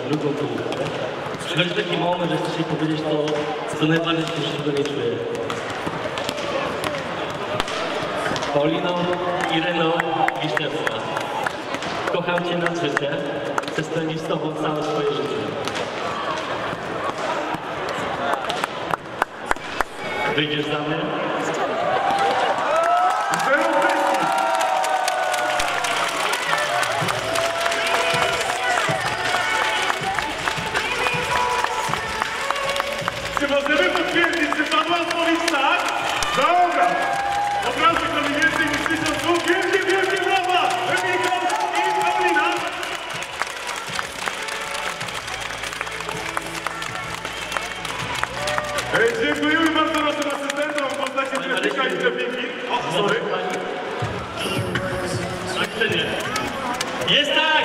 drugą połówkę. Przychodzi taki moment, że chcesz jej powiedzieć to, co najbardziej się do niej czuje. Paulino Ireno Wiśniewska. Kocham Cię nad życie. Chcę spędzić z Tobą całe swoje życie. Wyjdziesz za mnie? Czy możemy potwierdzić, czy padła odpowiedź tak? Dobra! Od razu to mniej więcej niż 1000 słów. Wielkie, wielkie brawa! Emilka i Paulina! Dziękujemy bardzo naszym asystentom. Poznacie Trefika i Trefiki. O, sorry. Tak czy nie? Jest tak!